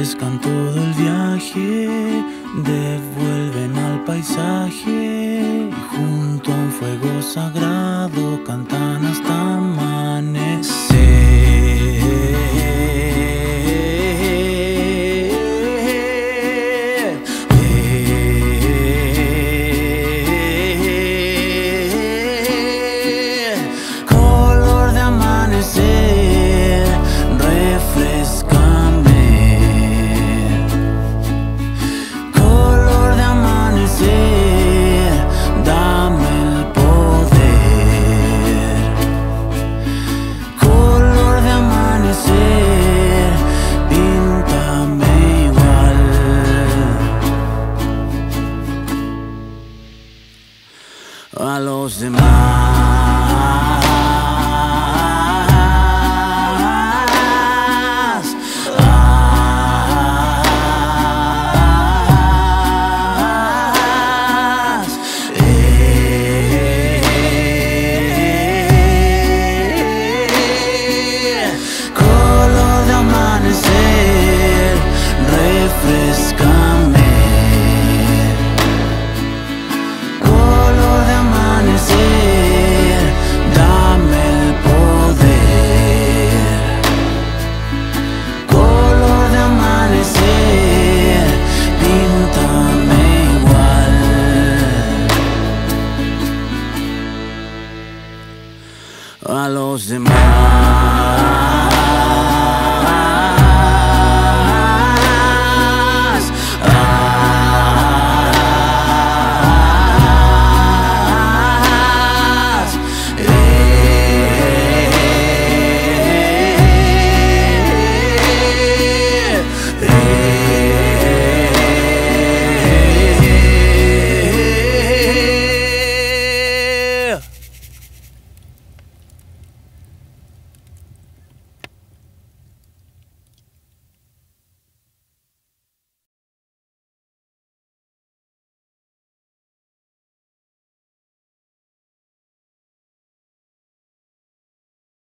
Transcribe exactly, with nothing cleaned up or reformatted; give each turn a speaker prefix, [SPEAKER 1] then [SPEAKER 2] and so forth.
[SPEAKER 1] refrescan todo el viaje, devuelven al paisaje y junto a un fuego sagrado cantan hasta amanecer. Color de amanecer, refrescame. Color de amanecer, dame el poder. Color de amanecer, píntame igual a los demás. Refrescame. Color de amanecer, dame el poder. Color de amanecer, píntame igual a los demás.